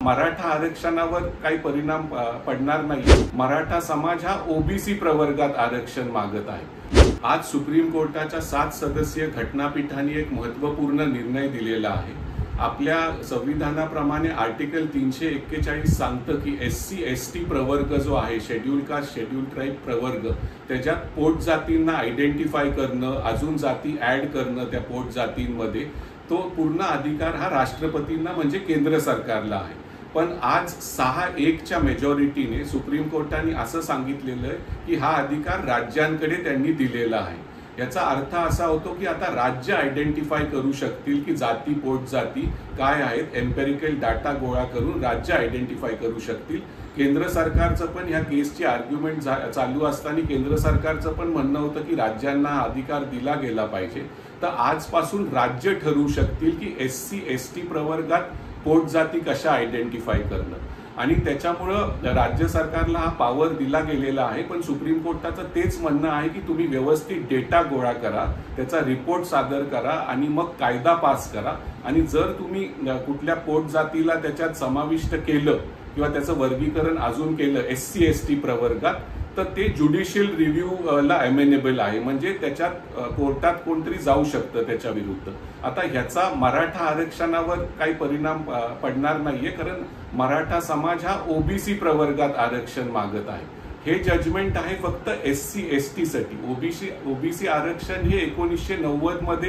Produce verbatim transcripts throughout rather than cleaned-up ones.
मराठा आरक्षणावर काही परिणाम पडणार नाही। मराठा समाज हा ओबीसी प्रवर्गात आरक्षण मागत आहे। आज सुप्रीम कोर्टाच्या सात सदस्यीय घटनापीठाने एक महत्त्वपूर्ण निर्णय दिलेला आहे। आपल्या संविधानाप्रमाणे आर्टिकल तीनशे एक्केचाळीस सांगतं की एससी एसटी प्रवर्ग जो आहे, शेड्यूल कास्ट शेड्यूल ट्राईब प्रवर्ग, त्याच्यात पोट जातींना आयडेंटिफाय करणं, अजून जाती ऍड करणं त्या पोट जातींमध्ये, तो पूर्ण अधिकार हा राष्ट्रपतींना म्हणजे केंद्र सरकारला आहे। पण आज सहा एकच्या मेजॉरिटीने सुप्रीम कोर्टाने असं सांगितलेलं आहे की हा अधिकार राज्यांकडे त्यांनी दिलेला आहे। याचा अर्थ असा होतो की आता राज्य आयडेंटिफाय करू शकतील की जाती पोट जाती काय आहेत, एम्पेरिकल डाटा गोळा करून राज्य आयडेंटिफाय करू शकतील। केंद्र सरकारचं पण ह्या केसची आर्ग्युमेंट चालू असताना केंद्र सरकारचं पण म्हणणं होतं की राज्यांना हा अधिकार दिला गेला पाहिजे। तर आजपासून राज्य ठरवू शकतील की एससी एसटी प्रवर्गात पोट जाती कशा आयडेंटिफाय करणं, आणि त्याच्यामुळं राज्य सरकारला हा पॉवर दिला गेलेला आहे। पण सुप्रीम कोर्टाचं तेच म्हणणं आहे की तुम्ही व्यवस्थित डेटा गोळा करा, त्याचा रिपोर्ट सादर करा आणि मग कायदा पास करा। आणि जर तुम्ही कुठल्या पोट जातीला त्याच्यात समाविष्ट केलं किंवा त्याचं वर्गीकरण अजून केलं एससी एसटी प्रवर्गात, तर ते ज्युडिशियल रिव्ह्यू ला अमेनेबल आहे, म्हणजे त्याच्यात कोर्टात कोणतरी जाऊ शकतं त्याच्या विरुद्ध। आता ह्याचा मराठा आरक्षणावर काही परिणाम पडणार नाहीये, कारण मराठा समाज हा ओबीसी प्रवर्गात आरक्षण मागत आहे। हे जजमेंट आहे फक्त एससी एसटी साठी। ओबीसी ओबीसी आरक्षण हे एकोणीसशे नव्वद मध्ये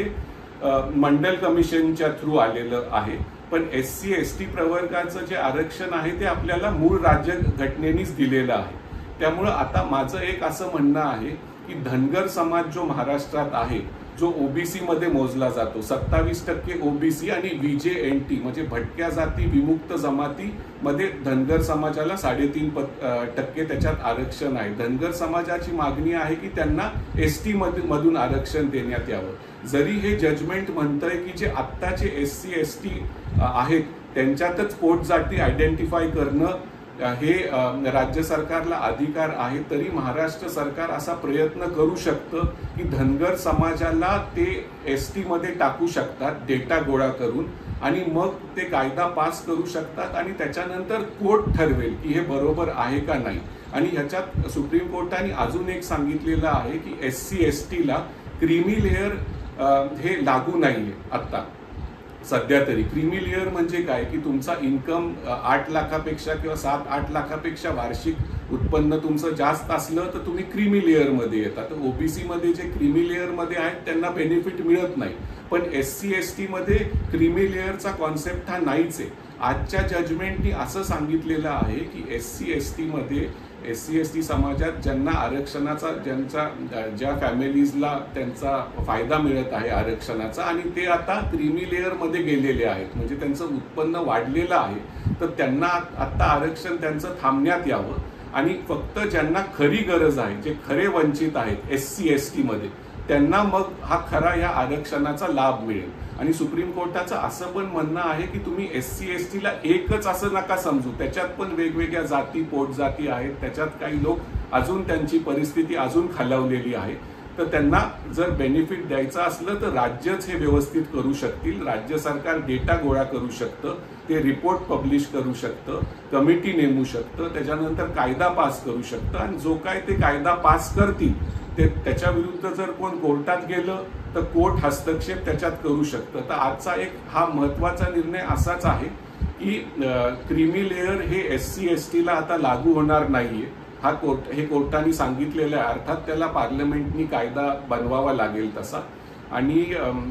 मंडल कमिशनच्या थ्रू आलेलं आहे, पण एससी एसटी प्रवर्गाचं जे आरक्षण आहे ते आपल्याला मूळ राज्य घटनेनेच दिलेलं आहे। त्यामुळे आता माझं एक असं म्हणणं आहे की धनगर समाज जो महाराष्ट्रात आहे, जो ओबीसी मध्ये मोजला जातो, सत्तावीस टक्के ओबीसी आणि व्हीजेएनटी म्हणजे भटक्या जाती विमुक्त जमाती मध्ये धनगर समाजाला साडेतीन टक्के त्याच्यात आरक्षण आहे। धनगर समाजाची मागणी आहे की त्यांना एसटी मधून आरक्षण देण्यात यावं। जरी हे जजमेंट म्हणतंय की जे आत्ताचे एससी एसटी आहेत त्यांच्यातच पोट जाती आयडेंटिफाय करणं हे राज्य सरकारला अधिकार आहे, तरी महाराष्ट्र सरकार असा प्रयत्न करू शकतं की धनगर समाजाला ते एसटी मध्ये टाकू शकतात डेटा गोळा करून, आणि मग ते कायदा पास करू शकतात आणि त्याच्यानंतर कोर्ट ठरवेल की हे बरोबर आहे का नाही। आणि ह्याच्यात सुप्रीम कोर्टाने अजून एक सांगितलेलं आहे की एससी एसटीला क्रीमी लेअर हे लागू नाहीये आता सध्या तरी। क्रीमी लेअर म्हणजे काय की तुमचा इन्कम आठ लाखापेक्षा किंवा सात आठ लाखापेक्षा वार्षिक उत्पन्न तुमचं जास्त असलं तर तुम्ही क्रीमी लेअर मध्ये येतात। तर ओबीसी मध्ये जे क्रीमी लेअर मध्ये आहेत त्यांना बेनिफिट मिळत नाही, पण एससी एसटी मध्ये क्रीमी लेअरचा कॉन्सेप्ट हा नाहीच आहे। आजच्या जजमेंटनी असं सांगितलेलं आहे की एससी एसटी मध्ये एससी एसटी समाजात ज्यांना आरक्षणाचा ज्यांचा ज्या फॅमिलीजला त्यांचा फायदा मिळत आहे आरक्षणाचा आणि ते आता क्रीमी लेअर मध्ये गेलेले आहेत, म्हणजे त्यांचं उत्पन्न वाढलेलं आहे, तर त्यांना आता आरक्षण त्यांचं थांबण्यात यावं आणि फक्त ज्यांना खरी गरज आहे, जे खरे वंचित आहेत एससी एसटी मध्ये, त्यांना मग हा खरा या आरक्षणाचा लाभ मिळेल। आणि सुप्रीम कोर्टाचं असं पण म्हणणं आहे की तुम्ही एससी एसटीला एकच असं नका समजू, त्याच्यात पण वेगवेगळ्या जाती पोट जाती आहेत, त्याच्यात काही लोक अजून त्यांची परिस्थिती अजून खालावलेली आहे, तर त्यांना जर बेनिफिट द्यायचं असलं तर राज्यच हे व्यवस्थित करू शकतील। राज्य सरकार डेटा गोळा करू शकतं, ते रिपोर्ट पब्लिश करू शकतं, कमिटी नेमू शकतं, त्याच्यानंतर कायदा पास करू शकतं, आणि जो काय ते कायदा पास करतील ते त्याच्या विरुद्ध जर कोण कोर्टात गेलं तर कोर्ट हस्तक्षेप त्याच्यात करू शकतं। तर आजचा एक हा महत्वाचा निर्णय असाच आहे की क्रीमी लेअर हे एससी एसटीला आता लागू होणार नाहीये, हा कोर्ट हे कोर्टाने सांगितलेलं आहे। अर्थात त्याला पार्लमेंटनी कायदा बनवावा लागेल तसा। आणि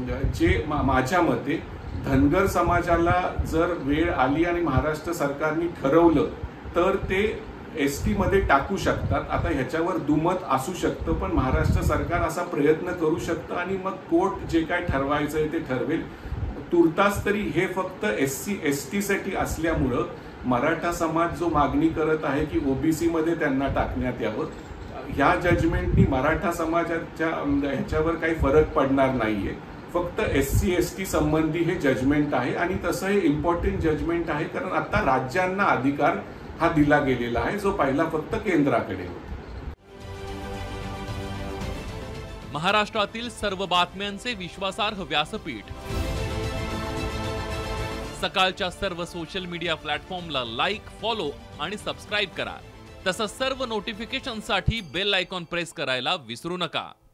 जे माझ्या मते धनगर समाजाला जर वेळ आली आणि महाराष्ट्र सरकारने ठरवलं तर ते एसटी मध्ये टाकू शकतात। आता ह्याच्यावर दुमत असू शकतं, पण महाराष्ट्र सरकार असा प्रयत्न करू शकतं आणि मग कोर्ट जे काय ठरवायचंय ते ठरवेल। तुर्तास तरी हे फक्त एससी एसटी साठी असल्यामुळं मराठा समाज जो मागणी करत आहे की ओबीसी मध्ये त्यांना टाकण्यात यावं, ह्या जजमेंटनी मराठा समाजाच्या ह्याच्यावर काही फरक पडणार नाहीये। फक्त एससी एसटी संबंधी हे जजमेंट आहे, आणि तसं हे इम्पॉर्टंट जजमेंट आहे कारण आता राज्यांना अधिकार हा दिला गेलेला आहे, जो पहिला फक्त केंद्राकडे होता। महाराष्ट्रातील सर्व बातम्यांचे विश्वासार्ह व्यासपीठ सकाळच्या सर्व सोशल मीडिया प्लॅटफॉर्मला लाईक, फॉलो आणि सबस्क्राईब करा. तसंच सर्व नोटिफिकेशनसाठी बेल आयकॉन प्रेस करायला विसरू नका.